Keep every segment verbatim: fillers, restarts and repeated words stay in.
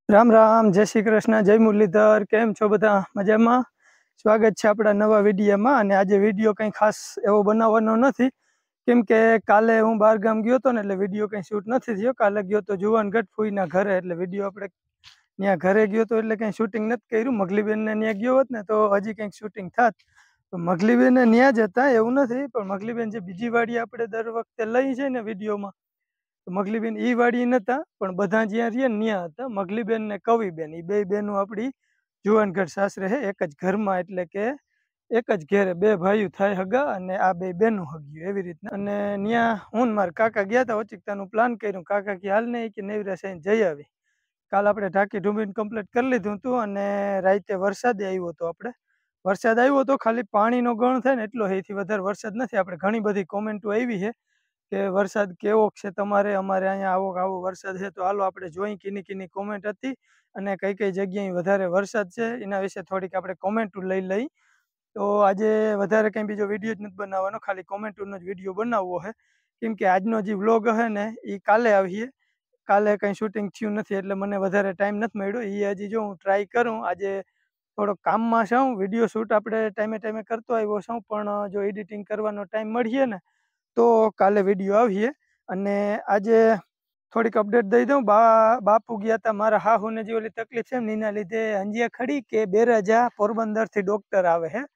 राम राम, जय श्री कृष्ण, जय मुरलीधर। केम छो बधा? मजामां? स्वागत है आपड़ा नवा विडियो में। અને આજે વિડિયો કંઈ ખાસ એવો બનાવવાનો નથી કેમ કે કાલે હું બહાર ગામ ગયો તો ને એટલે વિડિયો કંઈ શૂટ નથી થયો। કાલે ગયો તો જુવાનગઢ ફૂઈના ઘરે એટલે વિડિયો આપણે ત્યાં ઘરે ગયો તો એટલે કંઈ શૂટિંગ નથી કર્યું। મગલીબેનને ત્યાં ગયો હોત ને તો હજી કંઈક શૂટિંગ થાત। તો મગલીબેન ત્યાં જ હતા એવું નથી, પણ મગલીબેન જે બીજી વાડી આપણે દર વખતે લઈ છે ને વિડીયોમાં, મગલીબેન ઈ વાડી નતા પણ બધા જ્યાં રહીએ ને ત્યાં હતા। મગલીબેન ને કવિબેન એ બે બેનો આપણી જુવાનગઢ સાસરે હે, એક જ ઘરમાં, એટલે કે એક જ ઘેરે બે ભાઈઓ થાય હગા અને આ બે બેનું હગ્યું એવી રીતના। અને ત્યાં હું મારા કાકા ગયા હતા, ઓચિકતાનું પ્લાન કર્યું। કાકા કે હાલ નહીં કે નેવરા સાઈન જઈ આવી। કાલ આપણે ઢાંકી ઢૂંબીને કમ્પ્લીટ કરી લીધું હતું અને રાતે વરસાદ આવ્યો હતો। આપણે વરસાદ આવ્યો તો ખાલી પાણીનો ગણ થાય ને એટલો, એથી વધારે વરસાદ નથી। આપણે ઘણી બધી કોમેન્ટો આવી છે કે વરસાદ કેવો છે તમારે, અમારે અહીંયા આવો આવો વરસાદ છે। તો હાલો આપણે જોઈ કીની કીની કોમેન્ટ હતી અને કઈ કઈ જગ્યાએ વધારે વરસાદ છે એના વિશે થોડીક આપણે કોમેન્ટો લઈ લઈ। તો આજે વધારે કંઈ બીજો વિડીયો જ નથી બનાવવાનો, ખાલી કોમેન્ટોનો જ વિડીયો બનાવવો છે કેમ કે આજનો જે વ્લોગ હશે ને એ કાલે આવીએ। કાલે કંઈ શૂટિંગ થયું નથી એટલે મને વધારે ટાઈમ નથી મળ્યો। એ હજી જો હું ટ્રાય કરું, આજે થોડોક કામમાં છું। વિડીયો શૂટ આપણે ટાઈમે ટાઈમે કરતો આવ્યો છું, પણ જો એડિટિંગ કરવાનો ટાઈમ મળીએ ને તો કાલે વિડીયો આવીએ। અને આજે થોડીક અપડેટ દઈ દઉં। બા બાપુ ગયા હતા મારા હાહુને જે ઓલી તકલીફ છે ને એના લીધે હંજિયા ખડી કે બેરજા પોરબંદરથી ડૉક્ટર આવે છે,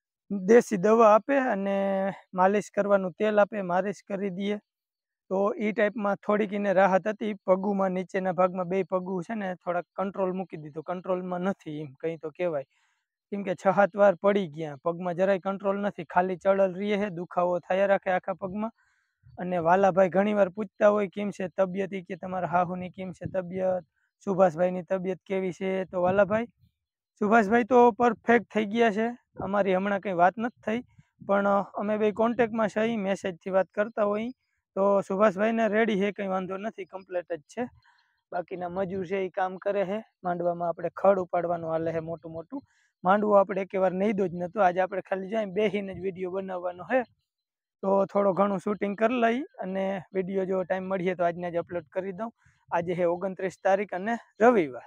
દેશી દવા આપે અને માલિશ કરવાનું તેલ આપે, માલિશ કરી દઈએ તો એ ટાઈપમાં થોડીક એને રાહત હતી। પગુમાં નીચેના ભાગમાં બે પગું છે ને થોડાક કંટ્રોલ મૂકી દીધું, કંટ્રોલમાં નથી એમ કંઈ તો કહેવાય, કેમ કે છ સાત વાર પડી ગયા, પગમાં જરાય કંટ્રોલ નથી, ખાલી ચડલ રહીએ છે, દુખાવો થયા રાખે આખા પગમાં। અને વાલાભાઈ ઘણી વાર પૂછતા હોય કેમ છે તબિયત, કે તમારા હાહુની કેમ છે તબિયત, સુભાષભાઈની તબિયત કેવી છે? તો વાલાભાઈ સુભાષભાઈ તો પરફેક્ટ થઈ ગયા છે, અમારી હમણાં કંઈ વાત નથી થઈ પણ અમે બે કોન્ટેક્ટમાં છીએ, મેસેજથી વાત કરતા હોય। તો સુભાષભાઈને રેડી છે, કંઈ વાંધો નથી, કમ્પ્લીટ જ છે। બાકીના મજૂર છે એ કામ કરે છે। માંડવામાં આપણે ખડ ઉપાડવાનું હાલે છે મોટું મોટું, માંડવું આપણે એક વાર નહીં દો જ નહોતો, આજે આપણે ખાલી જાય બેસીને જ વિડીયો બનાવવાનો છે। તો થોડો ઘણું શૂટિંગ કરી લઈ અને વિડીયો જો ટાઈમ મળીએ તો આજને જ અપલોડ કરી દઉં। આજે છે ઓગણત્રીસ તારીખ અને રવિવાર।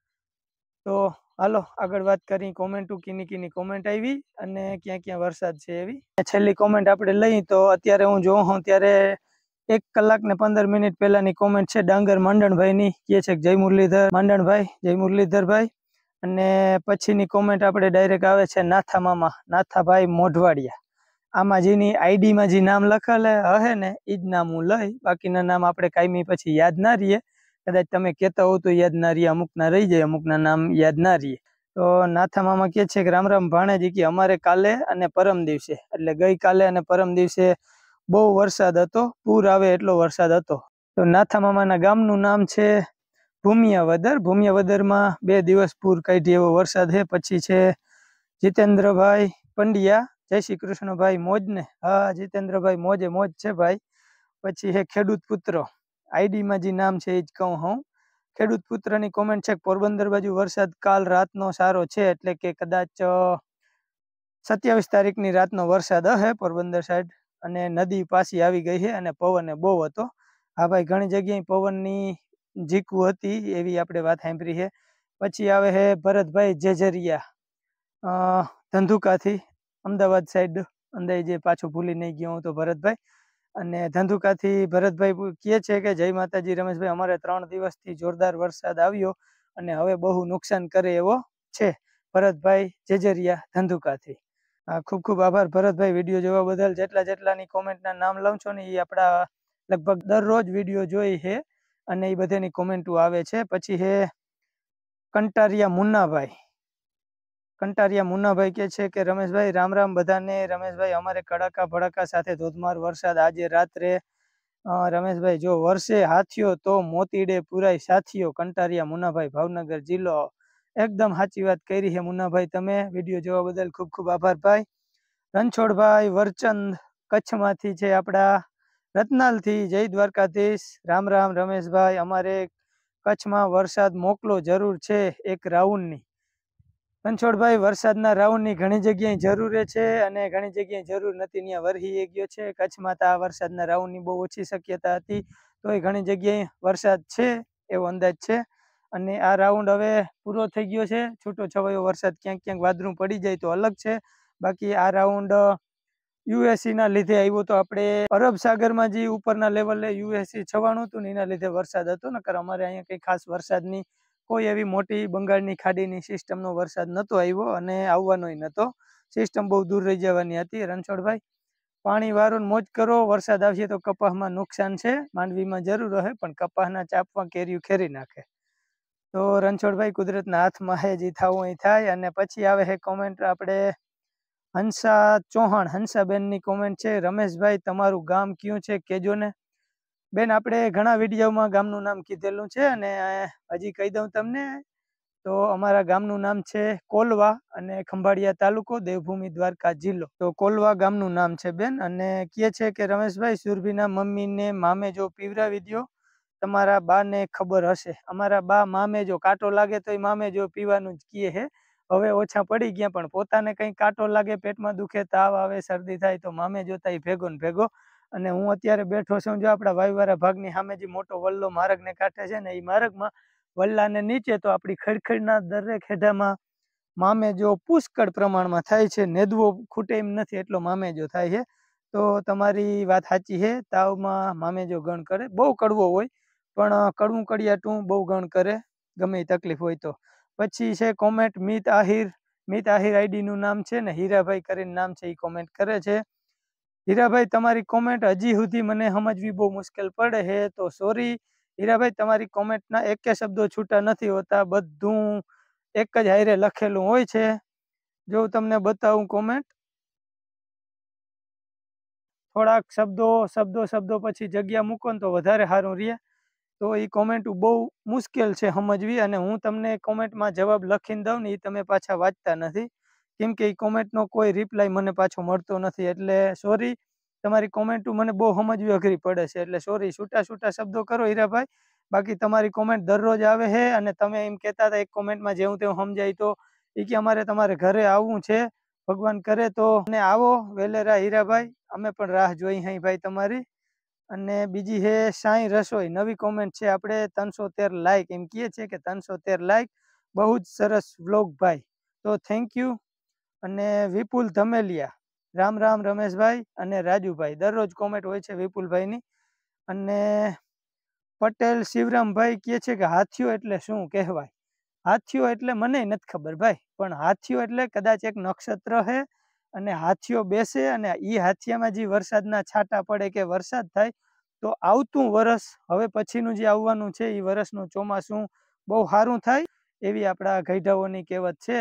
તો હાલો આગળ વાત કરી, કોમેન્ટો કીની કીની કોમેન્ટ આવી અને ક્યાં ક્યાં વરસાદ છે એવી। છેલ્લી કોમેન્ટ આપણે લઈ તો અત્યારે હું જોઉં હું ત્યારે એક કલાક ને પંદર મિનિટ પહેલાની કોમેન્ટ છે ડાંગર માંડણભાઈની, કહે છે જય મુરલીધર માંડણભાઈ, જય મુરલીધરભાઈ। અને પછીની કોમેન્ટ આપણે ડાયરેક્ટ આવે છે નાથા મામા, નાથાભાઈ મોઢવાડિયા। આમાં જેની આઈડીમાં જે નામ લખેલે હશે ને એ જ નામ હું લઈ, બાકીના નામ આપણે કાયમી પછી યાદ ના રહીએ, કદાચ તમે કહેતા હો તો યાદ ના રહીએ, અમુકના રહી જાય, અમુકના નામ યાદ ના રહીએ। તો નાથા મામા કહે છે કે રામ રામ ભાણેજી, કે અમારે કાલે અને પરમ દિવસે એટલે ગઈકાલે અને પરમ દિવસે બહુ વરસાદ હતો, પૂર આવે એટલો વરસાદ હતો। તો નાથા મામાના ગામનું નામ છે ભૂમિયાવદર। ભૂમિયાવદરમાં બે દિવસ પૂર કાઢી એવો વરસાદ છે। પછી છે જીતેન્દ્રભાઈ પંડ્યા, જય શ્રી કૃષ્ણ ભાઈ, મોજ ને? હા જીતેન્દ્રભાઈ મોજે મોજ છે ભાઈ। પછી છે ખેડૂત પુત્ર, આઈડીમાં જે નામ છે એ જ કહું હું। ખેડૂત પુત્રની કોમેન્ટ છે પોરબંદર બાજુ વરસાદ કાલ રાતનો સારો છે, એટલે કે કદાચ સત્યાવીસ તારીખની રાતનો વરસાદ હશે પોરબંદર સાઈડ, અને નદી પાછી આવી ગઈ છે અને પવન બહુ હતો। હા ભાઈ ઘણી જગ્યાએ પવનની ઝીકું હતી એવી આપણે વાત સાંભળી છે। પછી આવે છે ભરતભાઈ જેજરિયા, ધંધુકાથી, અમદાવાદ સાઈડ અંદાજે, પાછું ભૂલી નહીં ગયો હું તો ભરતભાઈ। અને ધંધુકાથી ભરતભાઈ કહે છે કે જય માતાજી રમેશભાઈ, અમારે ત્રણ દિવસથી જોરદાર વરસાદ આવ્યો અને હવે બહુ નુકસાન કરે એવો છે। ભરતભાઈ જેજરિયા ધંધુકાથી, ખૂબ ખૂબ આભાર ભરતભાઈ વિડીયો જોવા બદલ। જેટલા જેટલાની કોમેન્ટના નામ લઉં છો ને એ આપણા લગભગ દરરોજ વિડીયો જોઈ છે અને એ બધાની કોમેન્ટો આવે છે। પછી છે કંટારિયા મુન્નાભાઈ, કંટારિયા મુન્નાભાઈ કહે છે કે રમેશભાઈ રામ રામ બધાને। રમેશભાઈ અમારે કડાકા ભડાકા સાથે ધોધમાર વરસાદ આજે રાત્રે। રમેશભાઈ જો વરસે હાથીઓ તો મોતીડે પુરાય સાથીઓ। કંટારિયા મુન્નાભાઈ, ભાવનગર જિલ્લો। એકદમ સાચી વાત કરી છે મુન્નાભાઈ તમે, વિડીયો જોવા બદલ ખૂબ ખૂબ આભાર ભાઈ। રણછોડભાઈ વરચંદ કચ્છમાંથી છે, આપણા રતનાલથી, જય દ્વારકાધીશ, રામ રામ રમેશભાઈ, અમારે કચ્છમાં વરસાદ મોકલો જરૂર છે એક રાઉન્ડની। રણછોડભાઈ વરસાદના રાઉન્ડની ઘણી જગ્યાએ જરૂર છે અને ઘણી જગ્યાએ જરૂર નથી, ત્યાં વરહી ગયો છે। કચ્છમાં તો આ વરસાદના રાઉન્ડની બહુ ઓછી શક્યતા હતી, તો એ ઘણી જગ્યાએ વરસાદ છે એવો અંદાજ છે। અને આ રાઉન્ડ હવે પૂરો થઈ ગયો છે. છૂટો છવાયો વરસાદ ક્યાંક ક્યાંક વાદળું પડી જાય તો અલગ છે, બાકી આ રાઉન્ડ યુએસસી ના લીધે આવ્યો તો આપણે અરબ સાગરમાં જે ઉપરના લેવલે યુએસસી છવાણું હતું ને એના લીધે વરસાદ હતો, નકર અમારે અહીંયા કંઈ ખાસ વરસાદની કોઈ એવી મોટી બંગાળની ખાડીની સિસ્ટમનો વરસાદ નહોતો આવ્યો અને આવવાનોય નહોતો. સિસ્ટમ બહુ દૂર રહી જવાની હતી. રણછોડભાઈ પાણી વારો મોજ કરો, વરસાદ આવશે તો કપાસમાં નુકસાન છે, માંડવીમાં જરૂર રહે પણ કપાસના ચાપમાં કેરીયું ખેરી નાખે. તો રણછોડભાઈ કુદરતના હાથમાં હે, જે થવું એ થાય. અને પછી આવે છે કોમેન્ટ આપણે હંસા ચૌહાણ, હંસાબેનની કોમેન્ટ છે, રમેશભાઈ તમારું ગામ કયું છે કેજો ને. બેન આપણે ઘણા વિડીયોમાં ગામનું નામ કીધેલું છે અને હજી કહી દઉં તમને તો અમારા ગામનું નામ છે કોલવા અને ખંભાળિયા તાલુકો, દેવભૂમિ દ્વારકા જિલ્લો. તો કોલવા ગામનું નામ છે બેન. અને કહે છે કે રમેશભાઈ સુરભીના મમ્મીને મામે જો પીવરાવી દો, તમારા બા ને ખબર હશે. અમારા બા મામે જો કાંટો લાગે તો એ મામે જો પીવાનું જ કહે છે. હવે ઓછા પડી ગયા પણ પોતાને કંઈ કાંટો લાગે, પેટમાં દુખે, તાવ આવે, શરદી થાય તો મામે જોતા એ ભેગો ને ભેગો. અને હું અત્યારે બેઠો છું જો આપણા વાયુવાળા ભાગની સામે જે મોટો વલ્લો માર્ગને કાંઠે છે ને, એ માર્ગમાં વલ્લાને નીચે તો આપણી ખડખડના દરેક હેઠામાં મામેજો પુષ્કળ પ્રમાણમાં થાય છે. નેદવો ખૂટે એમ નથી એટલો મામેજો થાય છે. તો તમારી વાત સાચી છે, તાવમાં મામેજો ગણ કરે. બહુ કડવો હોય પણ કડવું કડિયાટું બહુ ગણ કરે, ગમે એ તકલીફ હોય તો. પછી છે કોમેન્ટ મિત આહિર, મિત આહિર આઈડીનું નામ છે ને હીરાભાઈ કરીને નામ છે, એ કોમેન્ટ કરે છે. હીરાભાઈ તમારી કોમેન્ટ હજી સુધી મને સમજવી બહુ મુશ્કેલ પડે છે, તો સોરી હીરાભાઈ. તમારી કોમેન્ટના એકે શબ્દો છૂટા નથી હોતા, બધું એક જ હારે લખેલું હોય છે. જો તમને બતાવું કોમેન્ટ, થોડાક શબ્દો શબ્દો શબ્દો પછી જગ્યા મૂકો ને તો વધારે સારું રહે. તો એ કોમેન્ટ બહુ મુશ્કેલ છે સમજવી, અને હું તમને કોમેન્ટમાં જવાબ લખીને દઉં ને એ તમે પાછા વાંચતા નથી, કેમ કે એ કોમેન્ટનો કોઈ રિપ્લાય મને પાછો મળતો નથી. એટલે સોરી, તમારી કોમેન્ટ મને બહુ સમજવી અઘરી પડે છે, એટલે સોરી. છૂટા છૂટા શબ્દો કરો હીરાભાઈ, બાકી તમારી કોમેન્ટ દરરોજ આવે છે. અને તમે એમ કહેતા હતા એક કોમેન્ટમાં જેવું તેવું સમજાય તો એ કે અમારે તમારે ઘરે આવવું છે, ભગવાન કરે તો અને આવો વેલેરા હીરાભાઈ, અમે પણ રાહ જોઈ હઈ ભાઈ તમારી. અને બીજી છે સાંઈ રસોઈ, નવી કોમેન્ટ છે આપણે ત્રણસો તેર લાઈક, એમ કહે છે કે ત્રણસો તેર લાઈક, બહુ જ સરસ વ્લોગ ભાઈ, તો થેન્ક યુ. અને વિપુલ ધમેલિયા, રામ રામ રમેશભાઈ અને રાજુભાઈ, દરરોજ કોમેન્ટ હોય છે વિપુલભાઈની. અને પટેલ શિવરામભાઈ કહે છે કે હાથીઓ એટલે શું કહેવાય. હાથીઓ એટલે મને નથી ખબર ભાઈ, પણ હાથીઓ એટલે કદાચ એક નક્ષત્ર છે અને હાથીઓ બેસે અને એ હાથીયામાં જે વરસાદના છાંટા પડે કે વરસાદ થાય તો આવતું વરસ હવે પછીનું જે આવવાનું છે એ વરસનું ચોમાસું બહુ સારું થાય, એવી આપણા ગઈઢાઓની કહેવત છે.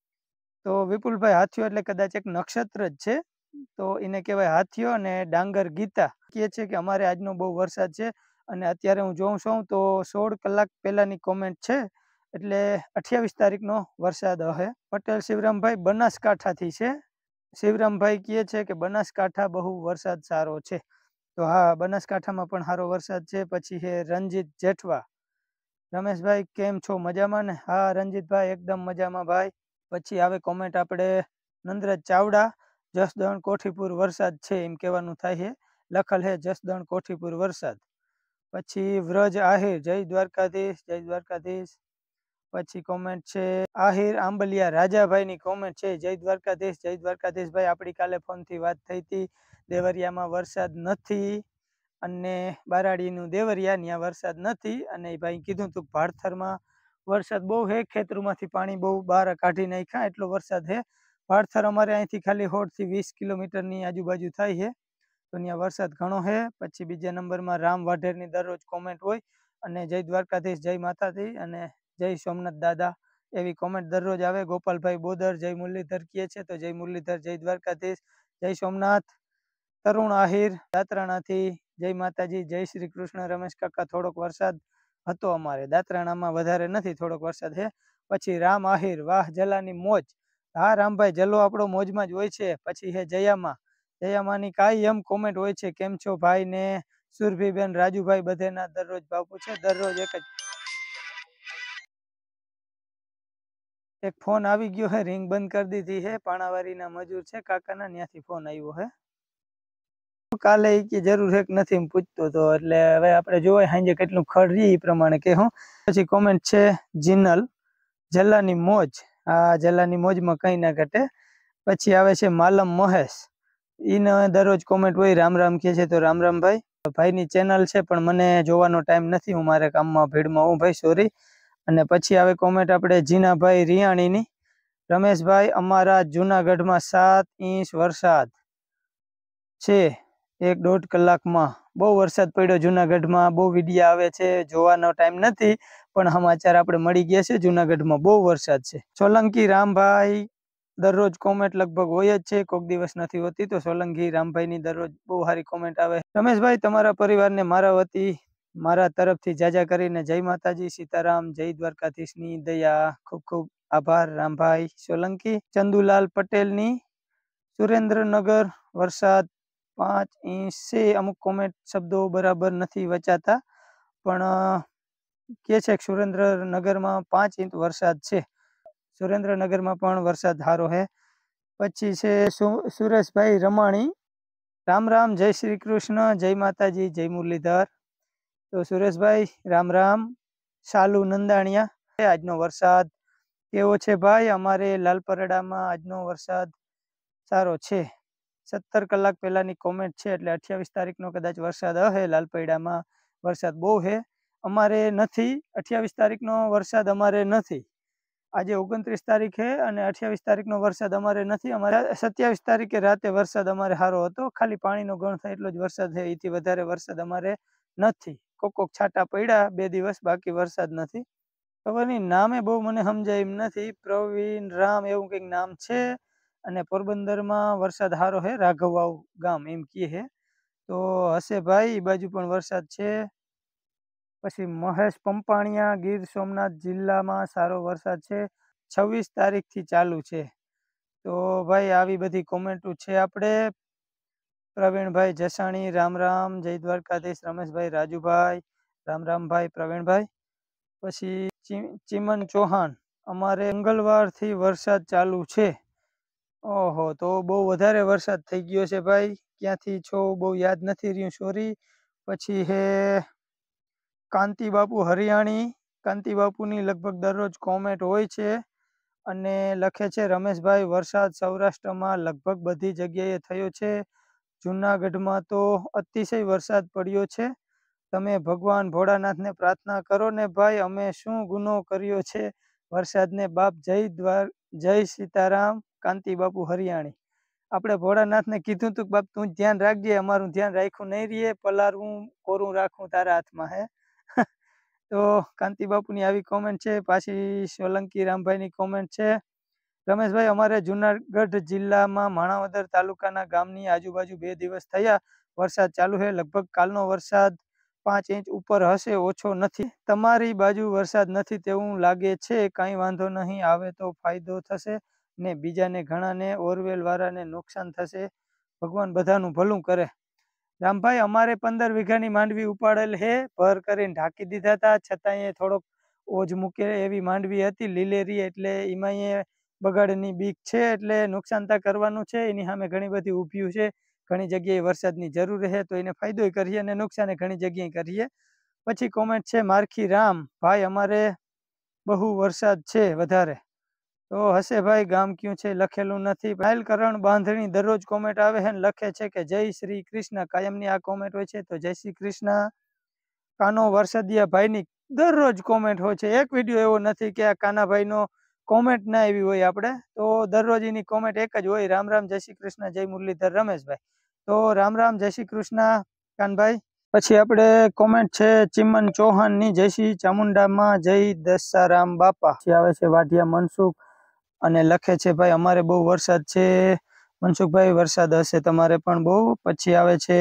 તો વિપુલભાઈ હાથીઓ એટલે કદાચ એક નક્ષત્ર જ છે, તો એને કહેવાય હાથીઓ. અને ડાંગર ગીતા કહે છે કે અમારે આજનો બહુ વરસાદ છે, અને અત્યારે હું જોઉં છું તો સોળ કલાક પહેલાની કોમેન્ટ છે, એટલે અઠ્યાવીસ તારીખનો વરસાદ હશે. પટેલ શિવરામભાઈ બનાસકાંઠાથી છે. શિવરામભાઈ કહે છે કે બનાસકાંઠા બહુ વરસાદ સારો છે. તો હા, બનાસકાંઠામાં પણ સારો વરસાદ છે. પછી છે રંજીત જેઠવા, રમેશભાઈ કેમ છો, મજામાં ને? હા રંજીતભાઈ એકદમ મજામાં ભાઈ. પછી આવે કોમેન્ટ આપણે નંદરાજ ચાવડા, જસદણ કોઠીપુર વરસાદ છે એમ કહેવાનું થાય છે, લખલ હે જસદણ કોઠીપુર વરસાદ. પછી વ્રજ આહિર, જય દ્વારકાધીશ, જય દ્વારકાધીશ. પછી કોમેન્ટ છે આહિર આંબલિયા રાજાભાઈની કોમેન્ટ છે, જય દ્વારકાધીશ, જય દ્વારકાધીશ ભાઈ. આપણી કાલે ફોનથી વાત થઈ હતી, દેવરિયામાં વરસાદ નથી અને બારાડીનું દેવરિયા ત્યાં વરસાદ નથી. અને ભાઈ કીધું તું ભાડથરમાં વરસાદ બહુ હે, ખેતરોમાંથી પાણી બહુ બહાર કાઢી નાખ્યા, એટલો વરસાદ હે. ભાડથર અમારે અહીંથી ખાલી સોળ થી વીસ કિલોમીટરની આજુબાજુ થાય છે, તો ત્યાં વરસાદ ઘણો છે. પછી બીજા નંબરમાં રામ વાઢેરની દરરોજ કોમેન્ટ હોય, અને જય દ્વારકાધીશ, જય માતાજી અને જય સોમનાથ દાદા, એવી કોમેન્ટ દરરોજ આવે. ગોપાલભાઈ બોદર, જય મુરલીધર કહે છે, તો જય મુરલીધર, જય દ્વારકાધીશ, જય સોમનાથ. તરુણ આહિર દાત્રાણાથી, જય માતાજી, જય શ્રી કૃષ્ણ. રમેશ કાકા થોડોક વરસાદ હતો અમારે દાત્રાણામાં, વધારે નથી, થોડોક વરસાદ છે. પછી રામ આહિર, વાહ જલાની મોજ. હા રામભાઈ, જલો આપણો મોજમાં જ હોય છે. પછી હે જયામાં, જયામાની કાંઈ એમ કોમેન્ટ હોય છે, કેમ છો ભાઈ ને સુરભીબેન, રાજુભાઈ, બધેના દરરોજ ભાવ પૂછે, દરરોજ એક જ. એક ફોન આવી ગયો હે, રિંગ બંધ કરી દીધી હે, પાણાવારીના મજૂર છે કાકાના, ત્યાંથી ફોન આવ્યો હે. કાલે ઈ કે જરૂર હે કે નથી એમ પૂછતો હતો, એટલે હવે આપણે જોવાય સાંજે કેટલું ખડ રહી એ પ્રમાણે કે હું. પછી કોમેન્ટ છે જીનલ જલ્લાની મોજ, આ જલ્લાની મોજમાં કઈ ના ઘટે. પછી આવે છે માલમ મહેશ, ઈને દરરોજ કોમેન્ટ હોય રામ રામ કે છે, તો રામ રામ ભાઈ. ભાઈની ચેનલ છે પણ મને જોવાનો ટાઈમ નથી, હું મારે કામમાં ભીડમાં હું ભાઈ, સોરી. અને પછી આવે કોમેન્ટ આપણે જીનાભાઈ રિયાણીની, રમેશભાઈ અમારા જુનાગઢમાં સાત ઇંચ વરસાદ છે એક દોઢ કલાકમાં. બહુ વરસાદ પડ્યો જુનાગઢમાં, બહુ વિડીયો આવે છે, જોવાનો ટાઈમ નથી પણ સમાચાર આપણે મળી ગયા છે જુનાગઢમાં બહુ વરસાદ છે. સોલંકી રામભાઈ દરરોજ કોમેન્ટ લગભગ હોય જ છે, કોઈક દિવસ નથી હોતી, તો સોલંકી રામભાઈની દરરોજ બહુ સારી કોમેન્ટ આવે. રમેશભાઈ તમારા પરિવારને મારા વતી મારા તરફથી જાજા કરીને જય માતાજી, સીતારામ, જય દ્વારકાધીશની દયા, ખૂબ ખૂબ આભાર રામભાઈ સોલંકી. ચંદુલાલ પટેલની સુરેન્દ્રનગર વરસાદ પાંચ ઇંચ છે. અમુક કોમેન્ટ શબ્દો બરાબર નથી વચાતા પણ કે છે કે સુરેન્દ્રનગરમાં પાંચ ઇંચ વરસાદ છે. સુરેન્દ્રનગરમાં પણ વરસાદ સારો છે. પછી છે સુરેશભાઈ રમાણી, રામ રામ, જય શ્રી કૃષ્ણ, જય માતાજી, જય મુરલીધર. તો સુરેશભાઈ રામ રામ. શાલુ નંદાણીયા, આજનો વરસાદ કેવો છે ભાઈ? અમારે લાલપરડામાં આજનો વરસાદ સારો છે. સત્તર કલાક પહેલાની કોમેન્ટ છે, એટલે અઠ્યાવીસ તારીખનો કદાચ વરસાદ હશે. લાલપરડામાં વરસાદ બહુ છે, અમારે નથી. અઠ્યાવીસ તારીખનો વરસાદ અમારે નથી. આજે ઓગણત્રીસ તારીખ છે અને અઠ્યાવીસ તારીખનો વરસાદ અમારે નથી. અમારે સત્યાવીસ તારીખે રાતે વરસાદ અમારે સારો હતો, ખાલી પાણીનો ગણ થાય એટલો જ વરસાદ છે, એથી વધારે વરસાદ અમારે નથી. કોક કોક છાંટા પડ્યા બે દિવસ, બાકી વરસાદ નથી. ખબર નહીં, નામે બહુ મને સમજાય એમ નથી. પ્રવીણ રામ એવું કંઈક નામ છે, અને પોરબંદરમાં વરસાદ સારો છે, રાઘવાવ ગામ એમ કહે છે, તો હશે ભાઈ. એ બાજુ પણ વરસાદ છે. પછી મહેશ પંપાણિયા, ગીર સોમનાથ જિલ્લામાં સારો વરસાદ છે, છવ્વીસ તારીખથી ચાલુ છે. તો ભાઈ આવી બધી કોમેન્ટો છે. આપણે પ્રવીણભાઈ જસાણી રામ રામ, જય દ્વારકાધીશ. રમેશભાઈ રાજુભાઈ રામ રામ ભાઈ પ્રવીણભાઈ. પછી ચિમન ચૌહાણ, અમારે મંગળવારથી વરસાદ ચાલુ છે. ઓહો, તો બહુ વધારે વરસાદ થઈ ગયો છે ભાઈ. ક્યાંથી છો બહુ યાદ નથી રહ્યું, સોરી. પછી હે કાંતિ બાપુ હરિયાણી, કાંતિ બાપુની લગભગ દરરોજ કોમેન્ટ હોય છે અને લખે છે રમેશભાઈ વરસાદ સૌરાષ્ટ્રમાં લગભગ બધી જગ્યાએ થયો છે, જુનાગઢમાં તો અતિશય વરસાદ પડ્યો છે. તમે ભગવાન ભોળાનાથને પ્રાર્થના કરો ને ભાઈ, અમે શું ગુનો કર્યો છે? વરસાદને બાપ જય દ્વાર જય સીતારામ. કાંતિ બાપુ હરિયાણી, આપણે ભોળાનાથને કીધું તું બાપ તું ધ્યાન રાખજે, અમારું ધ્યાન રાખ્યું નહીં રહીએ, પલારવું કોરું રાખવું તારા હાથમાં હે. તો કાંતિ બાપુની આવી કોમેન્ટ છે. પાછી સોલંકી રામભાઈની કોમેન્ટ છે, રમેશભાઈ અમારે જુનાગઢ જિલ્લામાં માણાવદર તાલુકાના ગામની આજુબાજુ બે દિવસ થયા વરસાદ ચાલુ છે, લગભગ કાલનો વરસાદ પાંચ ઇંચ ઉપર હશે, ઓછો નથી. તમારી બાજુ વરસાદ નથી તેવું લાગે છે, કાંઈ વાંધો નહીં, આવે તો ફાયદો થશે ને બીજાને ઘણાને ઓરવેલ વાળાને નુકસાન થશે, ભગવાન બધાનું ભલું કરે. રામભાઈ અમારે પંદર વીઘાની માંડવી ઉપાડેલ હે, ભર કરીને ઢાંકી દીધા હતા, છતાંય થોડોક ઓજ મૂકે એવી માંડવી હતી લીલેરી, એટલે એમાં બગાડની બીક છે, એટલે નુકસાન તા કરવાનું છે. એની સામે ઘણી બધી ઊભ્યું છે, ઘણી જગ્યાએ વરસાદની જરૂર છે, તો એને ફાયદો કરીએ અને નુકસાન ઘણી જગ્યાએ કરીએ. પછી કોમેન્ટ છે મારખી રામ, ભાઈ અમારે બહુ વરસાદ છે વધારે, તો હશે ભાઈ, ગામ ક્યું છે લખેલું નથી. કરણ બાંધણી દરરોજ કોમેન્ટ આવે છે, લખે છે કે જય શ્રી કૃષ્ણ, કાયમની આ કોમેન્ટ હોય છે, તો જય શ્રી કૃષ્ણ. કાનો વરસાદિયા ભાઈની દરરોજ કોમેન્ટ હોય છે, એક વિડીયો એવો નથી કે આ કાનાભાઈનો કોમેન્ટ ના એવી હોય. આપણે તો દરરોજ એની કોમેન્ટ એક જ હોય, રામ રામ, જય શ્રી કૃષ્ણ, જય મુરલીધર રમેશભાઈ. તો રામ રામ, જય શ્રી કૃષ્ણ કાનભાઈ. પછી આપણે કોમેન્ટ છે ચિમન ચૌહાણની, જય શ્રી ચામુંડામાં જય દશારામ બાપા. પછી આવે છે વાઢિયા મનસુખ અને લખે છે ભાઈ અમારે બહુ વરસાદ છે. મનસુખભાઈ વરસાદ હશે તમારે પણ બહુ. પછી આવે છે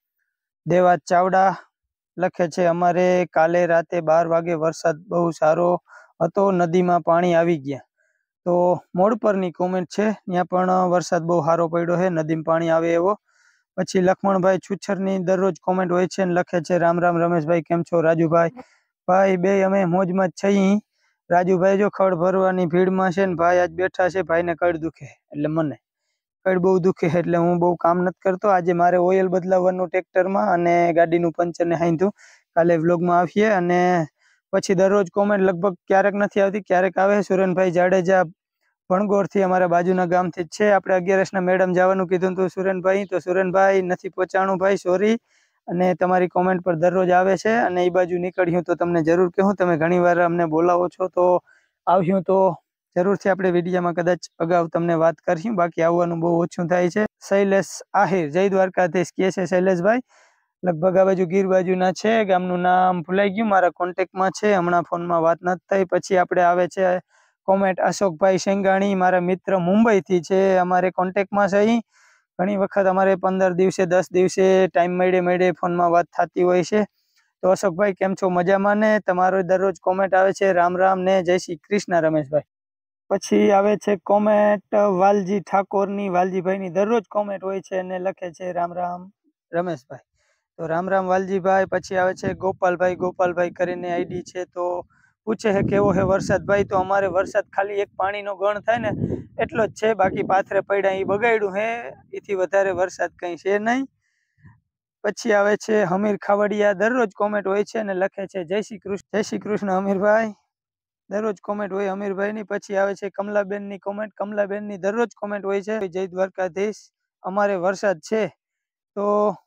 દેવા ચાવડા, લખે છે અમારે કાલે રાતે બાર વાગે વરસાદ બહુ સારો હતો, નદીમાં પાણી આવી ગયા. તો મોડ પરની કોમેન્ટ છે, ત્યાં પણ વરસાદ બહુ સારો પડ્યો છે, નદીમાં પાણી આવે એવો. પછી લક્ષ્મણભાઈ છુછરની દરરોજ કોમેન્ટ હોય છે, લખે છે રામ રામ રમેશભાઈ કેમ છો? રાજુભાઈ ભાઈ બે અમે મોજમાં જ છીએ. રાજુભાઈ જો ખડ ભરવાની ભીડમાં છે ને ભાઈ આજ બેઠા છે, ભાઈને કડ દુખે એટલે મને કડ બહુ દુખે એટલે હું બહુ કામ નથી કરતો. આજે મારે ઓઇલ બદલાવવાનું ટ્રેક્ટરમાં અને ગાડીનું પંચર ને હાંધ્યું. કાલે વ્લોગમાં આવીએ અને પછી દરરોજ કોમેન્ટ લગભગ ક્યારેક નથી આવતી, ક્યારેક આવે. સુરેનભાઈ જાડેજા ભણગોરથી અમારા બાજુના ગામથી જ છે. આપણે અગિયારસના મેડમ જવાનું કીધું હતું સુરેનભાઈ, તો સુરેનભાઈ નથી પહોંચાણું ભાઈ, સોરી. અને તમારી કોમેન્ટ પર દરરોજ આવે છે અને એ બાજુ નીકળ્યું તો તમને જરૂર કહું. તમે ઘણી વાર અમને બોલાવો છો તો આવ્યું તો જરૂરથી આપણે વિડીયોમાં કદાચ અગાઉ તમને વાત કરીશું, બાકી આવવાનું બહુ ઓછું થાય છે. શૈલેષ આહિર, જય દ્વારકાધીશ કહે છે શૈલેષભાઈ. લગભગ આ બાજુ ગીર બાજુના છે. ગામનું નામ ભૂલાઈ ગયું, મારા કોન્ટેક્ટમાં છે, હમણાં ફોનમાં વાત નથી થઈ. પછી આપણે આવે છે કોમેન્ટ અશોકભાઈ સેંગાણી, મારા મિત્ર મુંબઈથી છે, અમારે કોન્ટેક્ટમાં છે. અહીં ઘણી વખત અમારે પંદર દિવસે દસ દિવસે ટાઈમ મળે મળે ફોનમાં વાત થતી હોય છે. તો અશોકભાઈ કેમ છો? મજામાં ને? તમારો દરરોજ કોમેન્ટ આવે છે રામ રામ ને જય શ્રી કૃષ્ણ રમેશભાઈ. પછી આવે છે કોમેન્ટ વાલજી ઠાકોરની, વાલજીભાઈની દરરોજ કોમેન્ટ હોય છે અને લખે છે રામ રામ રમેશભાઈ. તો રામ રામ વાલજીભાઈ. પછી આવે છે ગોપાલભાઈ, ગોપાલભાઈ કરીને આઈડી છે, તો પૂછે છે કેવો હે વરસાદ ભાઈ. તો અમારે વરસાદ ખાલી એક પાણીનો ગણ થાય ને એટલો જ છે, બાકી પાથરે પડ્યા એ બગાડ્યું હે, એથી વધારે વરસાદ કંઈ છે નહીં. પછી આવે છે હમીર ખાવડિયા, દરરોજ કોમેન્ટ હોય છે અને લખે છે જય શ્રી કૃષ્ણ, જય શ્રી કૃષ્ણ હમીરભાઈ. દરરોજ કોમેન્ટ હોય અમીરભાઈની. પછી આવે છે કમલાબેનની કોમેન્ટ, કમલાબેનની દરરોજ કોમેન્ટ હોય છે જય દ્વારકાધીશ. અમારે વરસાદ છે, તો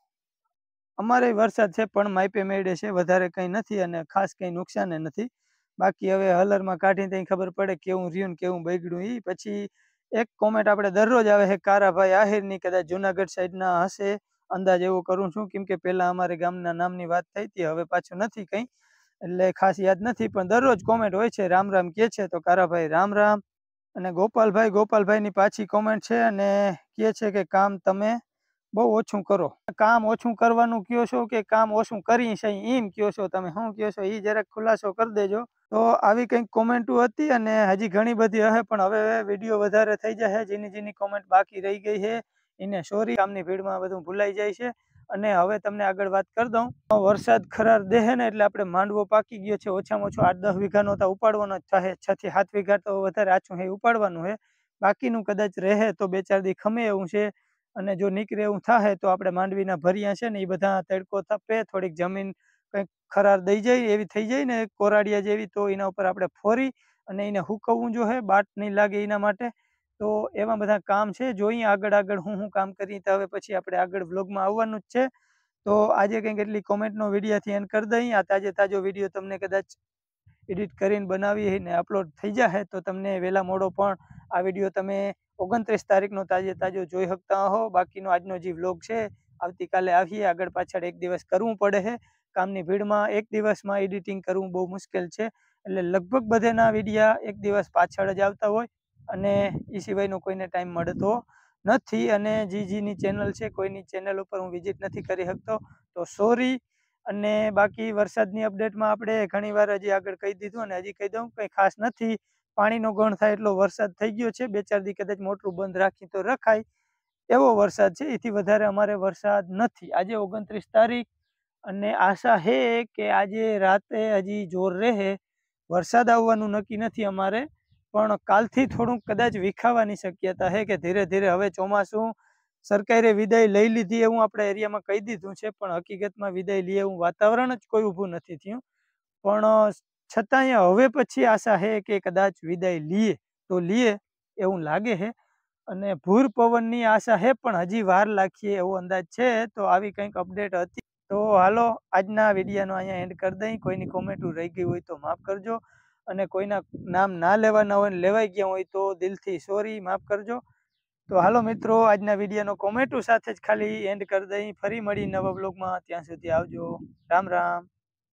અમારે વરસાદ છે પણ માપે મેળે છે, વધારે કંઈ નથી અને ખાસ કંઈ નુકસાન નથી. બાકી હવે હલરમાં કાઢીને ત્યાં ખબર પડે કેવું રહ્યું ને કેવું બગડ્યું. એ પછી એક કોમેન્ટ આપણે દરરોજ આવે છે કારાભાઈ આહિરની, કદાચ જુનાગઢ સાઈડના હશે, અંદાજ એવો કરું છું, કેમ કે પેલા અમારે ગામના નામની વાત થઈ હતી, હવે પાછું નથી કંઈ એટલે ખાસ યાદ નથી. પણ દરરોજ કોમેન્ટ હોય છે રામ રામ કે છે, તો કારાભાઈ રામ રામ. અને ગોપાલભાઈ, ગોપાલભાઈની પાછી કોમેન્ટ છે અને કહે છે કે કામ તમે બહુ ઓછું કરો. કામ ઓછું કરવાનું કયો છો કે કામ ઓછું કરી છે એમ કયો છો? તમે શું કયો છો એ જરાક ખુલાસો કરી દેજો. તો આવી કંઈક કોમેન્ટો હતી અને હજી ઘણી બધી હશે, પણ હવે વિડીયો વધારે થઈ જશે. જેની જેની કોમેન્ટ બાકી રહી ગઈ છે એને સોરી, કામની ભીડમાં બધું ભૂલાઈ જાય છે. અને હવે તમને આગળ વાત કરી દઉં. વરસાદ ખરાર દેહે ને એટલે આપણે માંડવો પાકી ગયો છે, ઓછામાં ઓછો આઠ દસ વીઘાનો તો ઉપાડવાનો જ થાય. છ થી સાત વીઘા તો વધારે આછું છે ઉપાડવાનું છે, બાકીનું કદાચ રહે તો બે ચાર દી ખમે એવું છે. અને જો નીકળે એવું થાય તો આપણે માંડવીના ભર્યા છે ને એ બધા તડકો તપે, થોડીક જમીન કંઈક ખરાર દઈ જાય એવી થઈ જાય ને કોરાડિયા જેવી, તો એના ઉપર આપણે ફોરી અને એને હુકવવું જોઈએ, બાટ નહીં લાગે એના માટે. તો એવા બધા કામ છે, જોઈએ આગળ આગળ હું હું કામ કરી. તો હવે પછી આપણે આગળ વ્લોગમાં આવવાનું જ છે. તો આજે કંઈક એટલી કોમેન્ટનો વિડીયોથી એન્ડ કરી દઈ. આ તાજે તાજો વિડીયો તમને કદાચ એડિટ કરીને બનાવી ને અપલોડ થઈ જશે તો તમને વહેલા મોડો પણ આ વિડીયો તમે ઓગણત્રીસ તારીખનો તાજે તાજો જોઈ શકતા હો. બાકીનો આજનો જે વ્લોગ છે આવતીકાલે આવીએ, આગળ પાછળ એક દિવસ કરવું પડે છે કામની ભીડમાં. એક દિવસમાં એડિટિંગ કરવું બહુ મુશ્કેલ છે, એટલે લગભગ બધેના વિડીયા એક દિવસ પાછળ જ આવતા હોય અને એ સિવાયનો કોઈને ટાઈમ મળતો નથી. અને જીજીની ચેનલ છે, કોઈની ચેનલ ઉપર હું વિઝિટ નથી કરી શકતો, તો સોરી. અને બાકી વરસાદની અપડેટમાં આપણે ઘણી વાર હજી આગળ કહી દીધું અને હજી કહી દઉં કંઈ ખાસ નથી. પાણીનો ગણ થાય એટલો વરસાદ થઈ ગયો છે, બે ચાર દી કદાચ મોટરું બંધ રાખી તો રખાય એવો વરસાદ છે, એથી વધારે અમારે વરસાદ નથી. આજે ઓગણત્રીસ તારીખ અને આશા હે કે આજે રાતે હજી જોર રહે. વરસાદ આવવાનું નક્કી નથી અમારે, પણ કાલથી થોડુંક કદાચ વિખાવાની શક્યતા છે કે ધીરે ધીરે હવે ચોમાસું સરકારે વિદાય લઈ લીધી એવું આપણે એરિયામાં કહી દીધું છે, પણ હકીકતમાં વિદાય લે એવું વાતાવરણ જ કોઈ ઊભું નથી થયું. પણ છતાંય હવે પછી આશા છે કે કદાચ વિદાય લીએ તો લીએ એવું લાગે છે. અને ભૂર પવનની આશા છે, પણ હજી વાર લાગીએ એવો અંદાજ છે. તો આવી કંઈક અપડેટ હતી. તો હાલો આજના વિડીયોનો અહીંયા એન્ડ કરી દઈ. કોઈની કોમેન્ટો રહી ગઈ હોય તો માફ કરજો, અને કોઈના નામ ના લેવાના હોય ને લેવાઈ ગયા હોય તો દિલથી સોરી, માફ કરજો. તો હાલો મિત્રો, આજના વિડીયોનો કોમેન્ટો સાથે જ ખાલી એન્ડ કરી દઈ. ફરી મળી નવા બ્લોગમાં, ત્યાં સુધી આવજો. રામ રામ.